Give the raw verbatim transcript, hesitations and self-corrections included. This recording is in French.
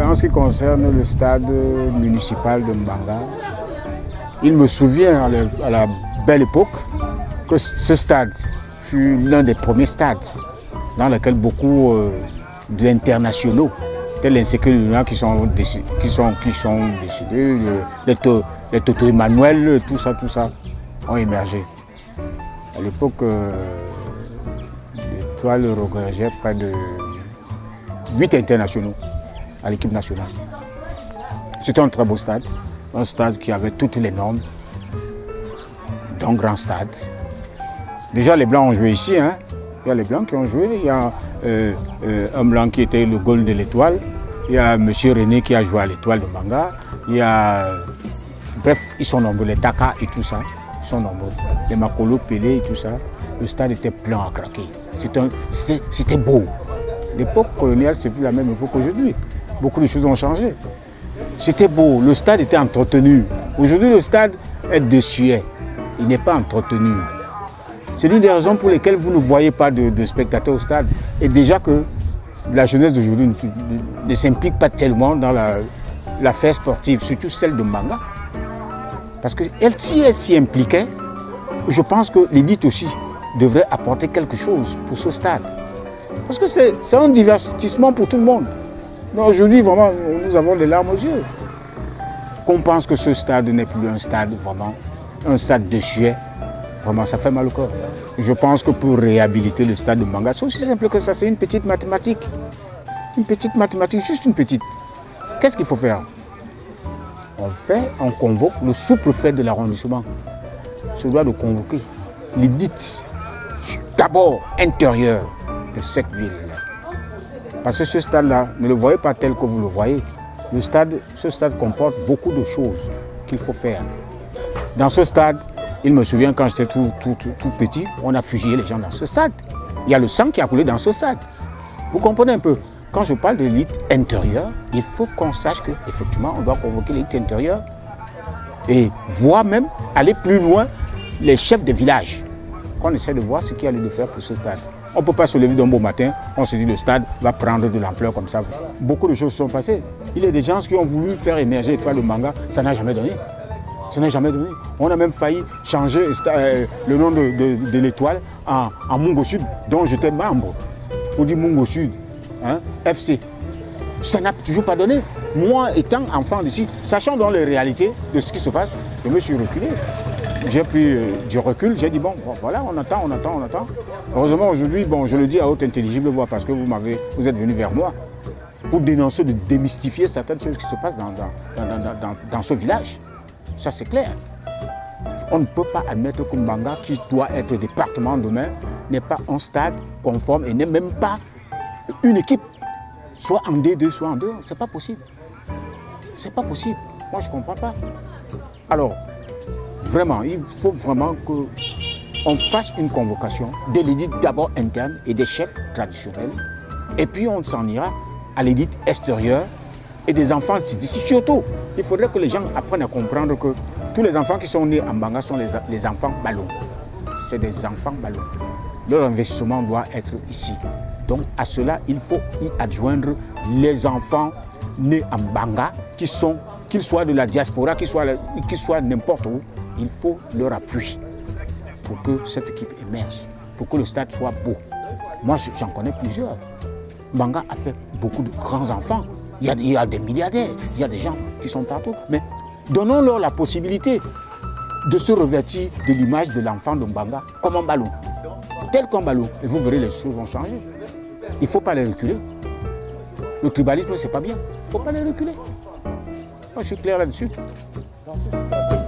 en ce qui concerne le stade municipal de Mbanga, il me souvient à la, à la belle époque que ce stade fut l'un des premiers stades dans lequel beaucoup euh, d'internationaux, tels l'insécurité qui sont qui sont qui sont décidés, les Toto Emmanuel, tout ça, tout ça, ont émergé. À l'époque, euh, l'étoile regorgeait près de huit internationaux à l'équipe nationale. C'était un très beau stade, un stade qui avait toutes les normes d'un grand stade. Déjà, les Blancs ont joué ici, hein. Il y a les Blancs qui ont joué, il y a euh, euh, un Blanc qui était le goal de l'Étoile, il y a M. René qui a joué à l'Étoile de Mbanga, il y a... Bref, ils sont nombreux, les Taka et tout ça, ils sont nombreux. Les Makolo, Pelé et tout ça, le stade était plein à craquer. C'était beau. L'époque coloniale, c'est plus la même époque qu'aujourd'hui. Beaucoup de choses ont changé. C'était beau, le stade était entretenu. Aujourd'hui, le stade est dessuet. Il n'est pas entretenu. C'est l'une des raisons pour lesquelles vous ne voyez pas de, de spectateurs au stade. Et déjà que la jeunesse d'aujourd'hui ne, ne s'implique pas tellement dans l'affaire sportive, surtout celle de Mbanga. Parce que elle, si elle s'y impliquait, je pense que l'élite aussi devrait apporter quelque chose pour ce stade. Parce que c'est un divertissement pour tout le monde. Mais aujourd'hui, vraiment, nous avons des larmes aux yeux. Qu'on pense que ce stade n'est plus un stade vraiment, un stade de chier, vraiment, ça fait mal au corps. Je pense que pour réhabiliter le stade de Mbanga, c'est aussi simple que ça, c'est une petite mathématique. Une petite mathématique, juste une petite. Qu'est-ce qu'il faut faire? On fait, on convoque le sous-préfet de l'arrondissement. Se doit de convoquer l'élite, d'abord intérieure de cette ville. Parce que ce stade-là, ne le voyez pas tel que vous le voyez. Le stade, ce stade comporte beaucoup de choses qu'il faut faire. Dans ce stade, il me souvient quand j'étais tout, tout, tout, tout petit, on a fusillé les gens dans ce stade. Il y a le sang qui a coulé dans ce stade. Vous comprenez un peu? Quand je parle de l'élite intérieure, il faut qu'on sache qu'effectivement, on doit convoquer l'élite intérieure et voire même aller plus loin les chefs de village. Qu'on essaie de voir ce qu'il y a lieu de faire pour ce stade. On ne peut pas se lever d'un beau matin, on se dit le stade va prendre de l'ampleur comme ça. Beaucoup de choses se sont passées. Il y a des gens qui ont voulu faire émerger l'Étoile de Mbanga, ça n'a jamais donné. Ça n'a jamais donné. On a même failli changer euh, le nom de, de, de l'Étoile en, en Mungo Sud, dont j'étais membre. On dit Mungo Sud, hein, F C. Ça n'a toujours pas donné. Moi, étant enfant d'ici, sachant dans les réalités de ce qui se passe, je me suis reculé. J'ai pris euh, du recul, j'ai dit bon, bon, voilà, on attend, on attend, on attend. Heureusement aujourd'hui, bon, je le dis à haute intelligible voix parce que vous m'avez, vous êtes venu vers moi pour dénoncer, de démystifier certaines choses qui se passent dans, dans, dans, dans, dans, dans ce village. Ça c'est clair. On ne peut pas admettre que Mbanga, qui doit être département demain, n'est pas un stade conforme et n'est même pas une équipe, soit en D deux, soit en deux. C'est pas possible. C'est pas possible. Moi je ne comprends pas. Alors, vraiment, il faut vraiment qu'on fasse une convocation de l'élite d'abord interne et des chefs traditionnels. Et puis on s'en ira à l'élite extérieure et des enfants d'ici. Surtout, il faudrait que les gens apprennent à comprendre que tous les enfants qui sont nés en Mbanga sont les, les enfants ballons. C'est des enfants ballons. Leur investissement doit être ici. Donc à cela, il faut y adjoindre les enfants nés en Mbanga, qui sont, qu'ils soient de la diaspora, qu'ils soient, qu'ils soient n'importe où. Il faut leur appui pour que cette équipe émerge, pour que le stade soit beau. Moi, j'en connais plusieurs. Mbanga a fait beaucoup de grands enfants. Il y a, il y a des milliardaires, il y a des gens qui sont partout. Mais donnons-leur la possibilité de se revêtir de l'image de l'enfant de Mbanga comme un ballon, tel qu'un ballon. Et vous verrez, les choses vont changer. Il ne faut pas les reculer. Le tribalisme, ce n'est pas bien. Il ne faut pas les reculer. Moi, je suis clair là-dessus. Dans ce stade.